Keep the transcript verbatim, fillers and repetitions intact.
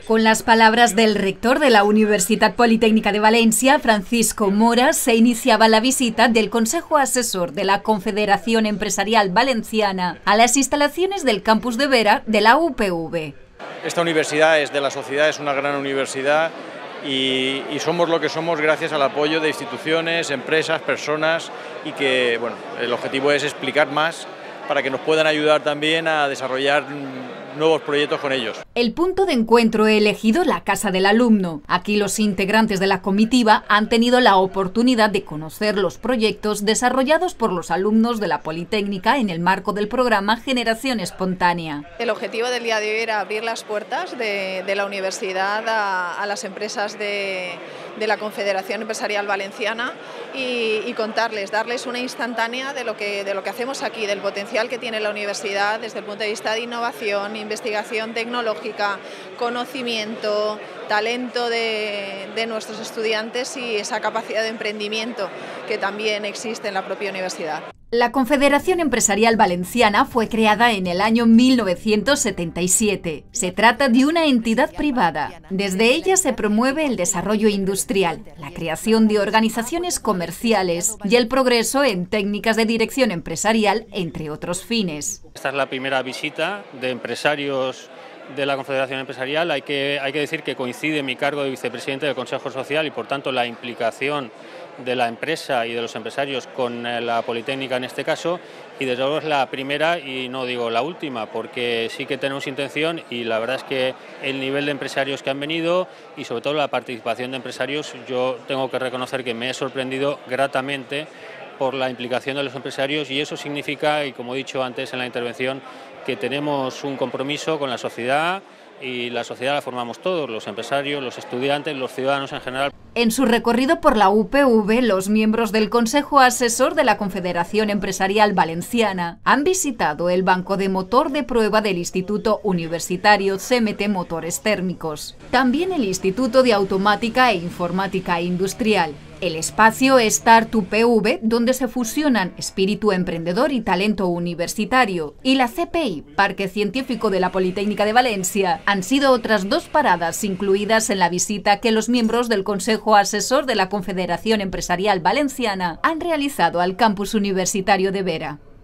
Con las palabras del rector de la Universitat Politécnica de Valencia, Francisco Mora, se iniciaba la visita del Consejo Asesor de la Confederación Empresarial Valenciana a las instalaciones del campus de Vera de la U P V. Esta universidad es de la sociedad, es una gran universidad y, y somos lo que somos gracias al apoyo de instituciones, empresas, personas y que, bueno, el objetivo es explicar más para que nos puedan ayudar también a desarrollar nuevos proyectos con ellos. El punto de encuentro elegido la Casa del Alumno. Aquí los integrantes de la comitiva han tenido la oportunidad de conocer los proyectos desarrollados por los alumnos de la Politécnica en el marco del programa Generación Espontánea. El objetivo del día de hoy era abrir las puertas de, de la universidad a, a las empresas de, de la Confederación Empresarial Valenciana y, y contarles, darles una instantánea de lo, que, de lo que hacemos aquí, del potencial que tiene la universidad desde el punto de vista de innovación, investigación tecnológica, conocimiento, talento de, de nuestros estudiantes y esa capacidad de emprendimiento que también existe en la propia universidad. La Confederación Empresarial Valenciana fue creada en el año mil novecientos setenta y siete. Se trata de una entidad privada. Desde ella se promueve el desarrollo industrial, la creación de organizaciones comerciales y el progreso en técnicas de dirección empresarial, entre otros fines. Esta es la primera visita de empresarios de la Confederación Empresarial. Hay que, hay que decir que coincide mi cargo de vicepresidente del Consejo Social y por tanto la implicación de la empresa y de los empresarios con la Politécnica en este caso, y desde luego es la primera y no digo la última, porque sí que tenemos intención y la verdad es que el nivel de empresarios que han venido y sobre todo la participación de empresarios, yo tengo que reconocer que me he sorprendido gratamente por la implicación de los empresarios y eso significa, y como he dicho antes en la intervención, que tenemos un compromiso con la sociedad y la sociedad la formamos todos, los empresarios, los estudiantes, los ciudadanos en general. En su recorrido por la U P V, los miembros del Consejo Asesor de la Confederación Empresarial Valenciana han visitado el banco de motor de prueba del Instituto Universitario C M T Motores Térmicos, también el Instituto de Automática e Informática Industrial, el espacio Start U P V, donde se fusionan espíritu emprendedor y talento universitario, y la C P I, Parque Científico de la Politécnica de Valencia, han sido otras dos paradas incluidas en la visita que los miembros del Consejo Asesor de la Confederación Empresarial Valenciana han realizado al campus universitario de Vera.